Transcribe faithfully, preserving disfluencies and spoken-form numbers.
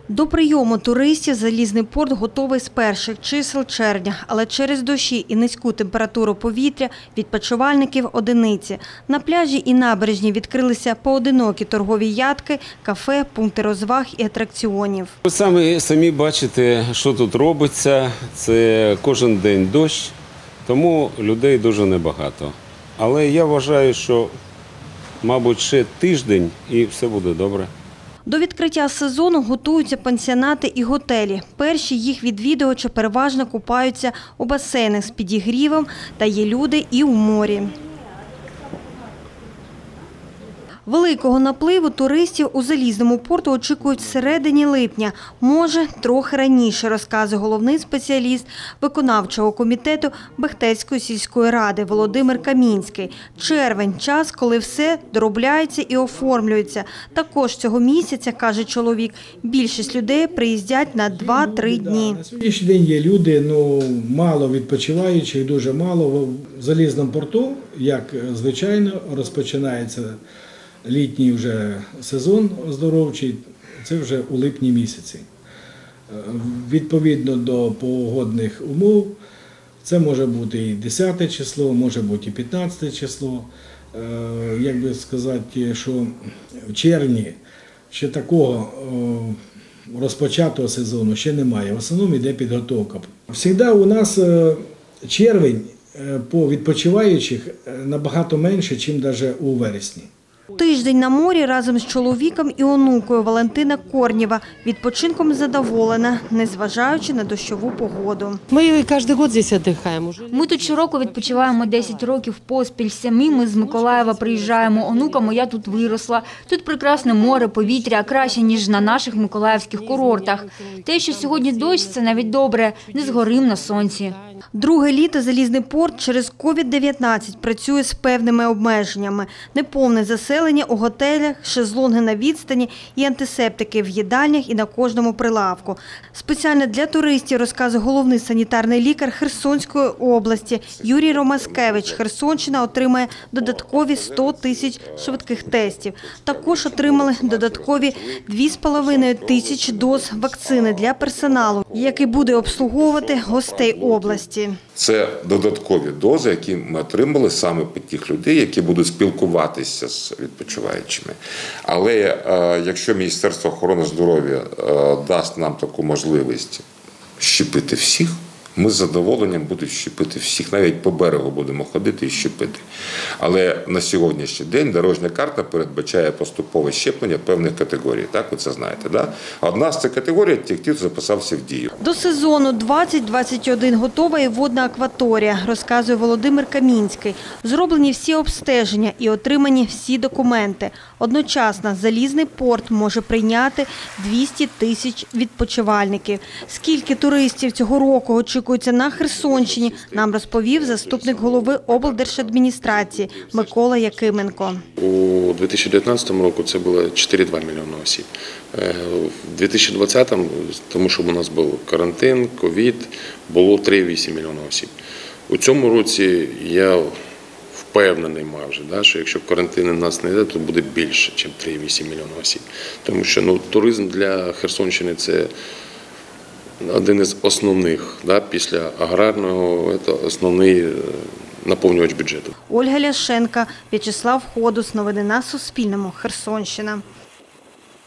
До прийому туристів Залізний порт готовий з перших чисел червня, але через дощі і низьку температуру повітря відпочивальників одиниці. На пляжі і набережні відкрилися поодинокі торгові ядки, кафе, пункти розваг і атракціонів. Ви самі, самі бачите, що тут робиться. Це кожен день дощ, тому людей дуже небагато. Але я вважаю, що, мабуть, ще тиждень і все буде добре. До відкриття сезону готуються пансіонати і готелі. Перші їх відвідувачі переважно купаються у басейнах з підігрівом, та є люди і у морі. Великого напливу туристів у Залізному порту очікують всередині липня, може, трохи раніше, розказує головний спеціаліст виконавчого комітету Бехтецької сільської ради Володимир Камінський. Червень – час, коли все доробляється і оформлюється. Також цього місяця, каже чоловік, більшість людей приїздять на два-три дні. На сьогоднішній день є люди, ну, мало відпочиваючих, дуже мало. В Залізному порту, як звичайно, розпочинається літній вже сезон оздоровчий, це вже у липні місяці. Відповідно до погодних умов, це може бути і десяте число, може бути і п'ятнадцяте число. Як би сказати, що в червні ще такого розпочатого сезону ще немає. В основному йде підготовка. Завжди у нас червень по відпочиваючих набагато менше, ніж навіть у вересні. Тиждень на морі разом з чоловіком і онукою Валентина Корнєва відпочинком задоволена, незважаючи на дощову погоду. Ми кожен рік тут відпочиваємо. Ми тут щороку відпочиваємо десять років поспіль. Самі ми з Миколаєва приїжджаємо. Онука моя тут виросла. Тут прекрасне море, повітря, краще, ніж на наших миколаївських курортах. Те, що сьогодні дощ, це навіть добре. Не згорим на сонці. Друге літо Залізний порт через ковід дев'ятнадцять працює з певними обмеженнями. Неповне заселення у готелях, шезлонги на відстані і антисептики в їдальнях і на кожному прилавку. Спеціально для туристів, розказує головний санітарний лікар Херсонської області Юрій Ромаскевич. Херсонщина отримає додаткові сто тисяч швидких тестів. Також отримали додаткові дві з половиною тисячі доз вакцини для персоналу, який буде обслуговувати гостей області. Це додаткові дози, які ми отримали саме під тих людей, які будуть спілкуватися з відпочиваючими. Але е, якщо Міністерство охорони здоров'я е, дасть нам таку можливість щепити всіх, ми з задоволенням будемо щепити всіх, навіть по берегу будемо ходити і щепити. Але на сьогоднішній день дорожня карта передбачає поступове щеплення певних категорій. Так, ви це знаєте, да? Одна з цих категорій – тих, хто записався в дію. До сезону двадцять двадцять один готова і водна акваторія, розказує Володимир Камінський. Зроблені всі обстеження і отримані всі документи. Одночасно Залізний порт може прийняти двісті тисяч відпочивальників. Скільки туристів цього року очікується на Херсонщині, нам розповів заступник голови облдержадміністрації Микола Якименко. У дві тисячі дев'ятнадцятому році це було чотири цілих дві десятих мільйона осіб. У дві тисячі двадцятому, тому що у нас був карантин, ковід, було три цілих вісім десятих мільйона осіб. У цьому році я впевнений майже, да, що якщо карантин у нас не йде, то буде більше, ніж три цілих вісім десятих мільйона осіб. Тому що ну, туризм для Херсонщини – це один із основних, да, після аграрного, це основний наповнювач бюджету. Ольга Ляшенка, В'ячеслав Ходус. Новини на Суспільному. Херсонщина.